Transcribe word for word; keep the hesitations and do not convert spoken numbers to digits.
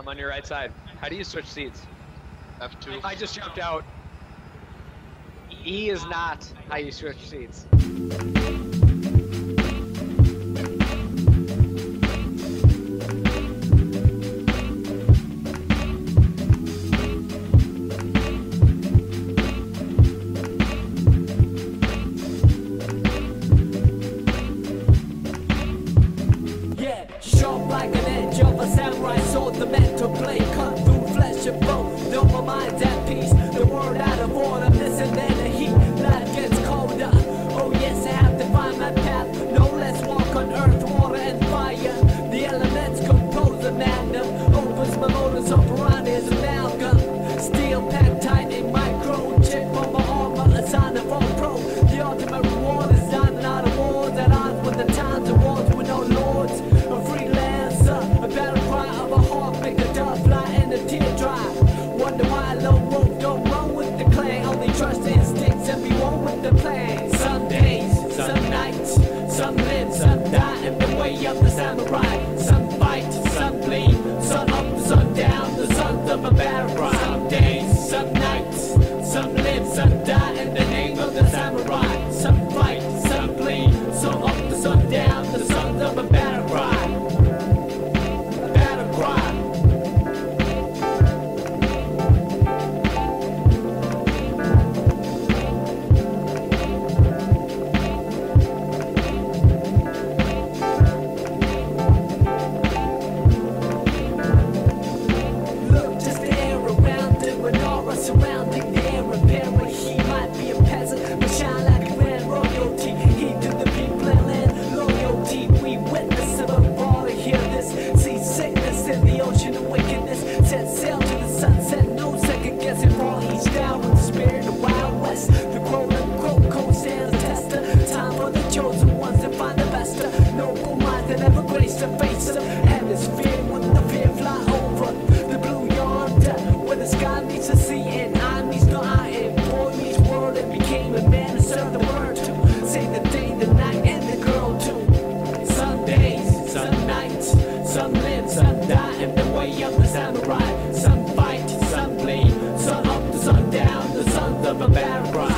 on your right side. How do you switch seats? F two. I just jumped out. E is not how you switch seats. Sharp like an edge of a samurai sword, the mental blade cut through flesh and bone. Though my mind's at peace, the world out of order, missing in the heat, life gets colder. Oh yes, I have to find my path, no less walk on earth, water and fire. The elements compose a magnum, opens my motors operandi as amalgam. Steel packed tight in micro, chip on my armor, a sign of all pro. The ultimate reward is diamond out of wars, at odds with the times and wars with no lords. A freelancer, a battle cry of a heart, make a dove fly and a tear dry. Wonder why low rope don't run with the clan, only trust instincts and be one with the plan. Some days, some nights, some live, some die in the way of the samurai. Some fight, some bleed, sun up, sun down, the sons of a battle cry. Some days, some nights, some live, some die in the name of the samurai. Some fight, some bleed, sun up, the sun down, the sons of a battle cry. Battle cry. Look, just the air around it, with aura surrounding the air apparent. He might be a peasant, but shine like a grand royalty. He to the people and land loyalty. We witness of a bar to hear this. See sickness in the ocean of wickedness. Set sail to the sunset, no second guessing. Fall each down with the spirit of Wild West. The quote unquote code stands a tester. Time for the chosen ones to find the best. Noble minds that never grace the face of hemisphere with the fear fly over the blue yonder, where the sky meets the sea and I meets the I and boy meets world and became a man to serve the word to say the day, the night, and the girl too. Some days, some nights, some live, some die in the way of the samurai. Some fight, some bleed, sun up, the sun down, the sons of a battle cry.